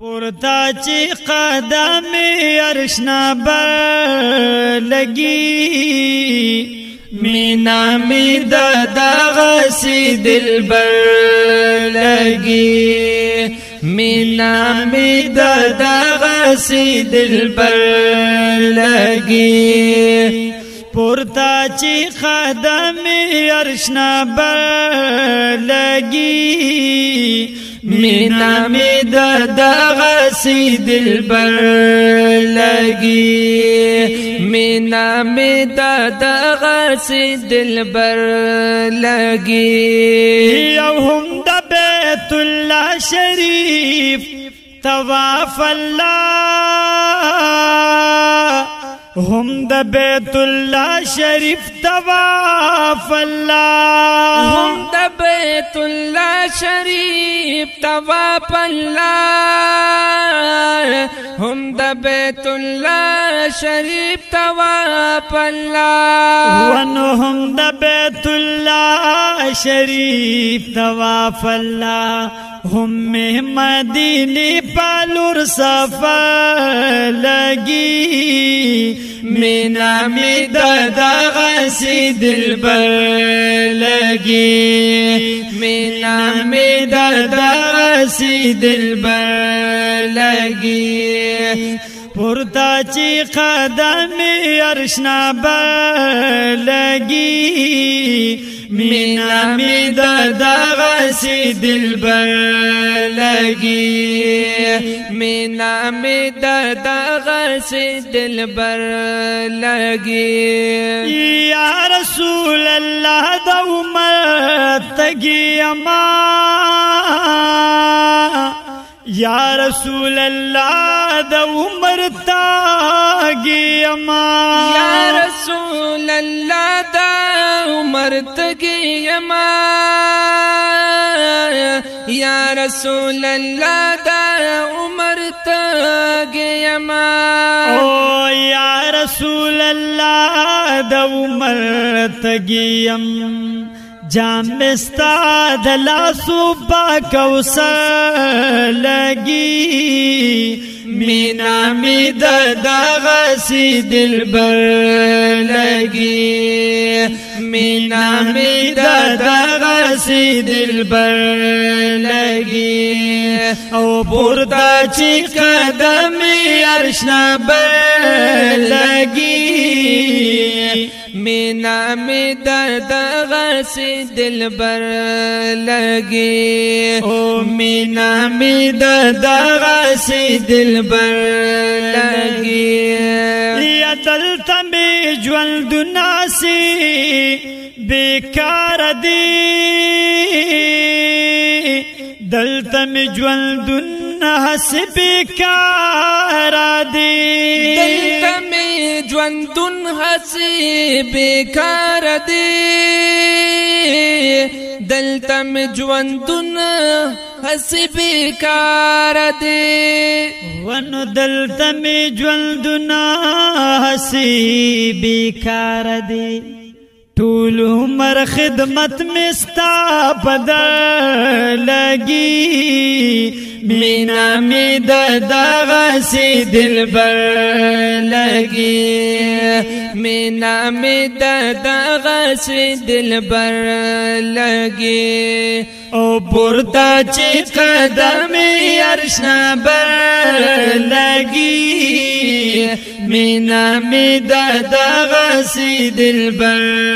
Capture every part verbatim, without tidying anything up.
پورتا چی قدم ارشنا بر لگی مینا می دغسی دل بر لگی مینا می دغسی دل بر لگی پورتا چی قدم ارشنا بر لگی مینا می دغسی دل بر لگی مینا می دغسی دل بر لگی یو هم د بیت الله شریف طواف الله هم د بیت الله شریف طواف الله هم د بیت الله شریف طواف الله هم د بیت الله شریف طواف الله ونو هم د بیت الله شریف طواف الله هم مدینی پالور سفر لگی مینا می دغسی دل بر لگی مینا می دغسی دل بر لگی پورتا چی قدم ارشنا بر لگی مینا می دغسی دل بر لگی مینا می دغسی دل بر لگی یا رسول الله د امت تگی اما یا رسول الله د عمر تاگی اما یا رسول الله د عمر تاگی اما یا رسول الله د عمر تاگی اما او یا رسول الله د عمر تاگی ام جام استا دلا صوبا کوثر لگی مینا می دغسی دل بر لگی مینا می دغسی دل بر لگی او پورتا چی قدم ارشنا بر لگی مینا می دغسی دل بر لگی او مینا می دغسی دل بر لگی یا دلتا می جوند ناسی بیکار دی دلتا می جوند ناسی بیکار دی دلتا می جوندون ہسی بیکار دی دلتا می جوندون ہسی بیکار دی ونو دلتا می جوندون ہسی بیکار دی طول عمر خدمت میں ستا بدر لگی مینا می دغسی دل بر لگی مینا می دغسی دل بر لگی او پورتا چی قدم ارشنا بر لگی مینا می دغسی دل بر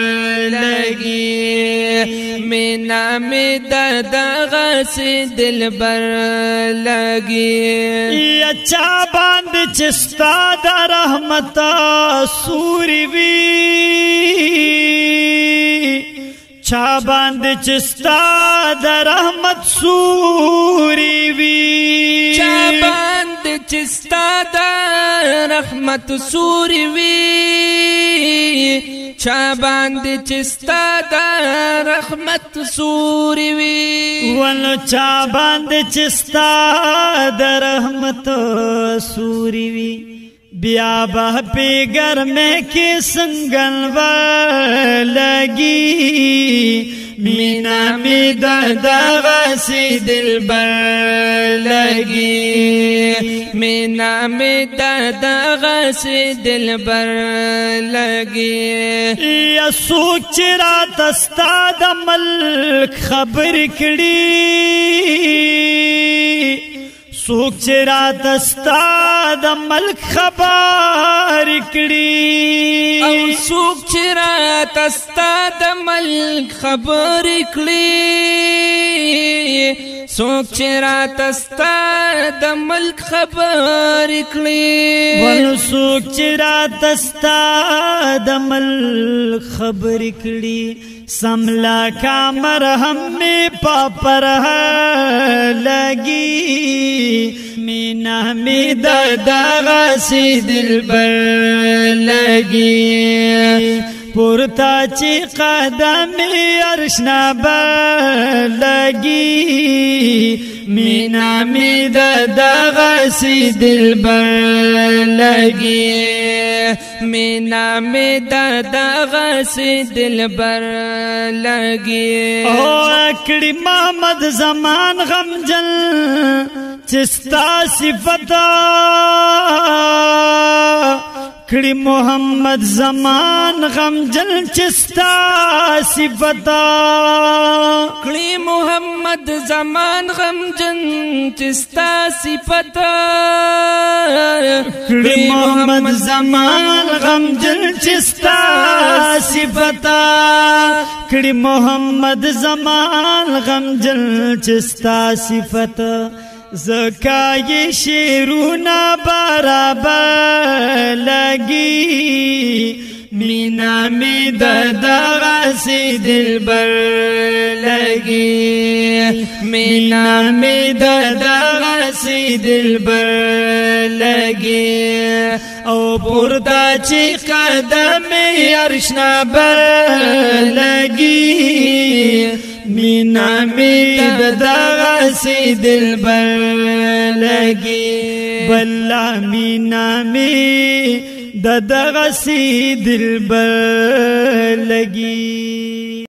لگی مینا می دغسی دل بر لگی اچھا باند چستا دا رحمت سوری وی چا باند چستا دا رحمت سوری وی چا باند چستا دا رحمت سوری وی چا باند چستا دا رحمت سوری وی ولو چا باند چستا دا رحمت سوری وی بیا بہ پیگر میں کی سنگل لگی मीना में दगा से दिल बर लगी, मीना में दगा से दिल बर लगी। या सोच रात अस्ताद मल खबर कड़ी, सोच रात अस्ताद मल खबर कड़ी, सोच रात अस्ताद मल खबर कड़ी, सोच रात अस्ताद मल खबर कड़ी, वन सोच रात अस्ताद मल खबर कड़ी। समला का मरहम में पापर लगी, मीना में दगा से दिल बर लगी। पुरता ची कदम अर्शना बर लगी, मीना में दगा से दिल बर लगी, मीना में दगा से दिल बर लगी। ओ अकड़ी मोहम्मद जमान गमजन चिस्ता सिफता, कड़ी मोहम्मद जमान गमजन चिस्ता सिफता, कड़ी मोहम्मद जमान गमजन चिस्ता सिफता, कड़ी मोहम्मद जमान गमजन चिस्ता सिफता, कड़ी मोहम्मद जमान गमजन चिस्ता सिफता। ज़का ये शेरूना बराबर लगी, मीना में दगा से दिल बर लगी, मीना में दगा से दिल बर लगी। ओ पुरदा ची कदम अर्शना बर लगी, मीना में दगा से दिल बर लगी। बल्ला मीना में दगा से दिल बर लगी।